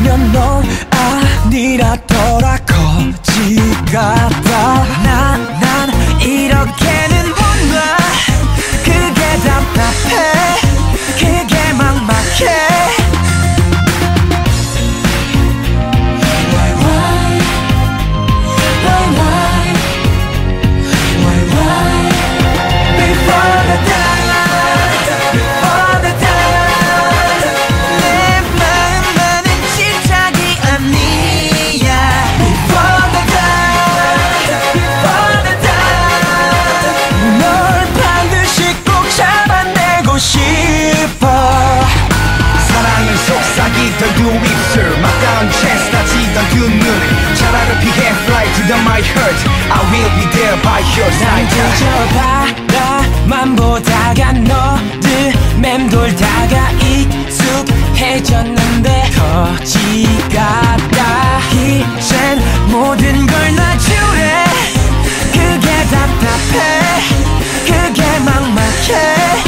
알면 넌 아니라더라 거지 같아 난 이렇게는 못 놔 그게 답답해 그게 막막해 두 입술 막다운 chest 다치던 두 눈 차라리 피해 fly to the my heart I will be there by your side 난 그저 바라만 보다가 너를 맴돌다가 익숙해졌는데 거지 같다 이젠 모든 걸 놔주래 그게 답답해 그게 막막해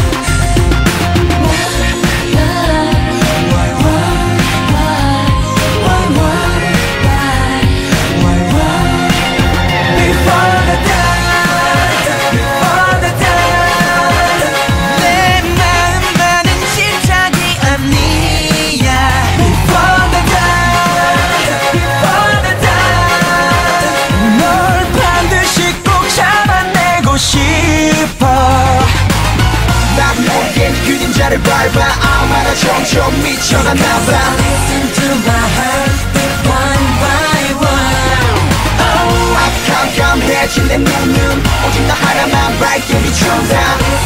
그림자를 밟아 아마나 점점 미쳐가나봐 Listen to my heart one by one Oh 깜깜해진 내 눈은 오직 나 하나만 밝게 비춘다